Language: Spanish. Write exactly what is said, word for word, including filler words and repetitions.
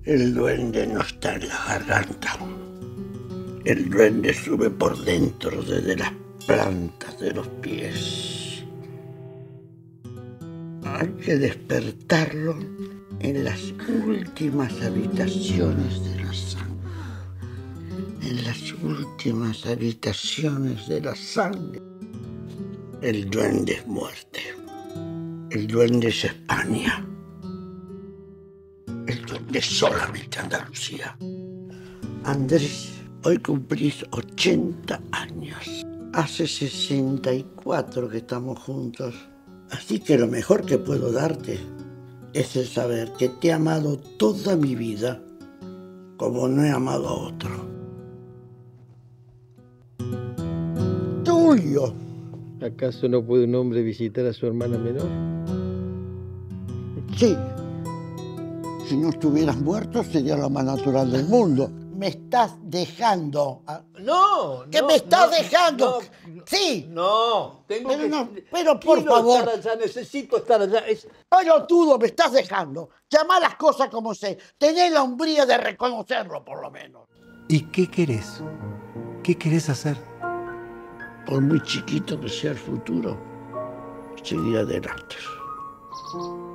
El duende no está en la garganta. El duende sube por dentro, desde las plantas de los pies. Hay que despertarlo en las últimas habitaciones de la sangre. En las últimas habitaciones de la sangre. El duende es muerte. El duende es España. El duende es solamente Andalucía. Andrés, hoy cumplís ochenta años. Hace sesenta y cuatro que estamos juntos. Así que lo mejor que puedo darte es el saber que te he amado toda mi vida como no he amado a otro. Tulio. ¿Acaso no puede un hombre visitar a su hermana menor? Sí. Si no estuvieras muerto, sería lo más natural del mundo. Me estás dejando. No, ¿Que no, me estás no, dejando? no, Sí. No, tengo Pero que... no, pero por quiero favor. estar allá, necesito estar allá. Es... Pelotudo, me estás dejando. Llamá las cosas como sé. Tené la hombría de reconocerlo, por lo menos. ¿Y qué querés? ¿Qué querés hacer? Por muy chiquito que sea el futuro, seguir adelante.